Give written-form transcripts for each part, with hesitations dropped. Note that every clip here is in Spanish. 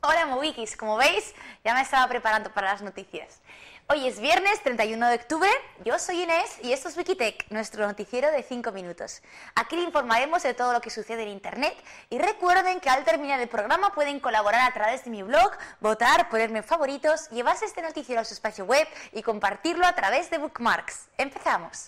Hola Movikis, como veis ya me estaba preparando para las noticias. Hoy es viernes 31 de octubre, yo soy Inés y esto es Wikitech, nuestro noticiero de 5 minutos. Aquí le informaremos de todo lo que sucede en Internet y recuerden que al terminar el programa pueden colaborar a través de mi blog, votar, ponerme favoritos, llevarse este noticiero a su espacio web y compartirlo a través de Bookmarks. ¡Empezamos!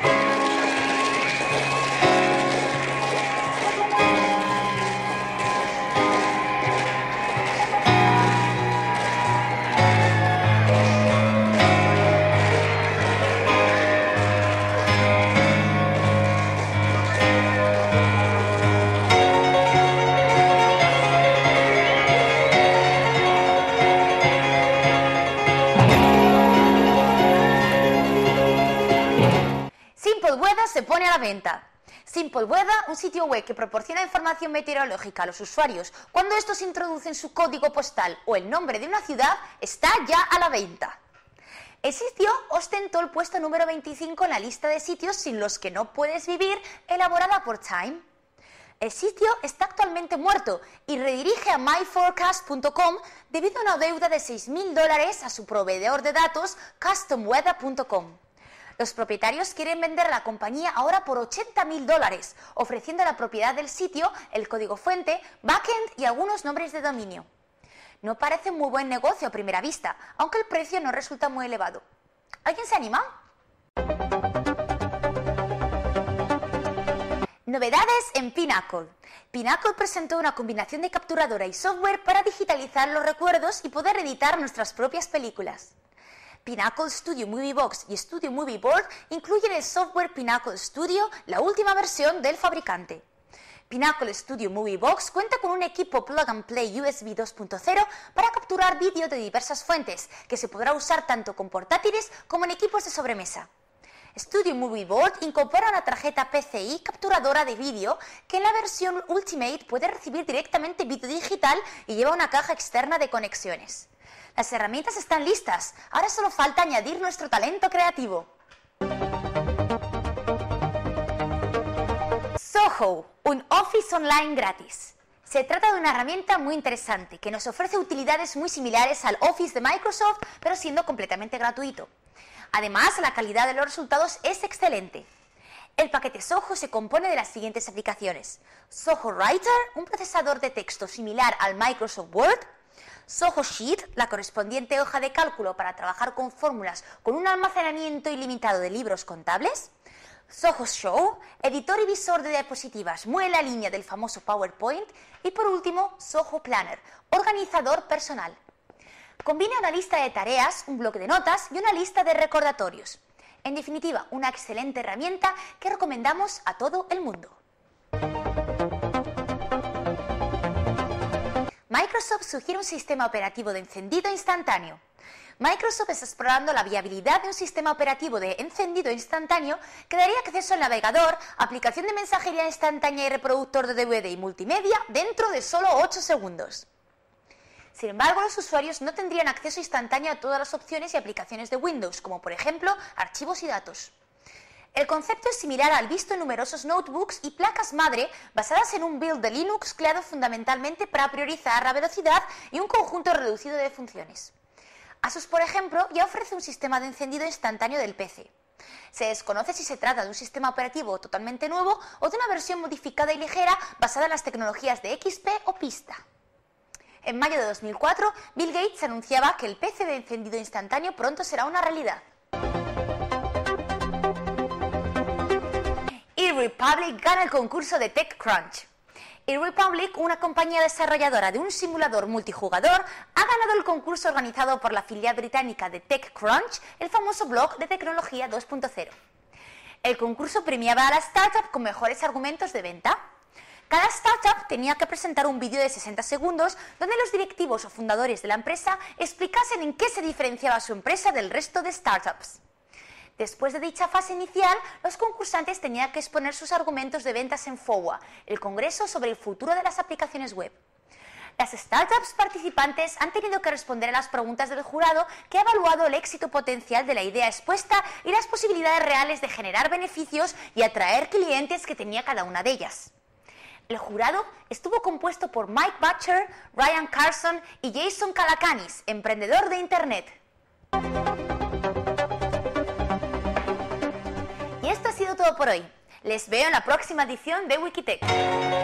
Simple Weather se pone a la venta. Simple Weather, un sitio web que proporciona información meteorológica a los usuarios cuando estos introducen su código postal o el nombre de una ciudad, está ya a la venta. El sitio ostentó el puesto número 25 en la lista de sitios sin los que no puedes vivir, elaborada por Time. El sitio está actualmente muerto y redirige a myforecast.com debido a una deuda de $6.000 a su proveedor de datos customweather.com. Los propietarios quieren vender a la compañía ahora por $80.000, ofreciendo la propiedad del sitio, el código fuente, backend y algunos nombres de dominio. No parece un muy buen negocio a primera vista, aunque el precio no resulta muy elevado. ¿Alguien se anima? Novedades en Pinnacle. Pinnacle presentó una combinación de capturadora y software para digitalizar los recuerdos y poder editar nuestras propias películas. Pinnacle Studio Movie Box y Studio Movie Board incluyen el software Pinnacle Studio, la última versión del fabricante. Pinnacle Studio Movie Box cuenta con un equipo Plug and Play USB 2.0 para capturar vídeo de diversas fuentes, que se podrá usar tanto con portátiles como en equipos de sobremesa. Studio Movie Board incorpora una tarjeta PCI capturadora de vídeo que en la versión Ultimate puede recibir directamente vídeo digital y lleva una caja externa de conexiones. Las herramientas están listas, ahora solo falta añadir nuestro talento creativo. Zoho, un Office online gratis. Se trata de una herramienta muy interesante que nos ofrece utilidades muy similares al Office de Microsoft, pero siendo completamente gratuito. Además, la calidad de los resultados es excelente. El paquete Zoho se compone de las siguientes aplicaciones: Zoho Writer, un procesador de texto similar al Microsoft Word; Zoho Sheet, la correspondiente hoja de cálculo para trabajar con fórmulas con un almacenamiento ilimitado de libros contables; Zoho Show, editor y visor de diapositivas muy en la línea del famoso PowerPoint; y por último, Zoho Planner, organizador personal. Combina una lista de tareas, un bloque de notas y una lista de recordatorios. En definitiva, una excelente herramienta que recomendamos a todo el mundo. Microsoft sugiere un sistema operativo de encendido instantáneo. Microsoft está explorando la viabilidad de un sistema operativo de encendido instantáneo que daría acceso al navegador, aplicación de mensajería instantánea y reproductor de DVD y multimedia dentro de solo 8 segundos. Sin embargo, los usuarios no tendrían acceso instantáneo a todas las opciones y aplicaciones de Windows, como por ejemplo archivos y datos. El concepto es similar al visto en numerosos notebooks y placas madre basadas en un build de Linux creado fundamentalmente para priorizar la velocidad y un conjunto reducido de funciones. Asus, por ejemplo, ya ofrece un sistema de encendido instantáneo del PC. Se desconoce si se trata de un sistema operativo totalmente nuevo o de una versión modificada y ligera basada en las tecnologías de XP o Vista. En mayo de 2004, Bill Gates anunciaba que el PC de encendido instantáneo pronto será una realidad. eRepublik gana el concurso de TechCrunch. eRepublik, una compañía desarrolladora de un simulador multijugador, ha ganado el concurso organizado por la filial británica de TechCrunch, el famoso blog de tecnología 2.0. El concurso premiaba a la startup con mejores argumentos de venta. Cada startup tenía que presentar un vídeo de 60 segundos donde los directivos o fundadores de la empresa explicasen en qué se diferenciaba su empresa del resto de startups. Después de dicha fase inicial, los concursantes tenían que exponer sus argumentos de ventas en FOWA, el Congreso sobre el futuro de las aplicaciones web. Las startups participantes han tenido que responder a las preguntas del jurado, que ha evaluado el éxito potencial de la idea expuesta y las posibilidades reales de generar beneficios y atraer clientes que tenía cada una de ellas. El jurado estuvo compuesto por Mike Butcher, Ryan Carson y Jason Calacanis, emprendedor de Internet. Y esto ha sido todo por hoy. Les veo en la próxima edición de Wikitech.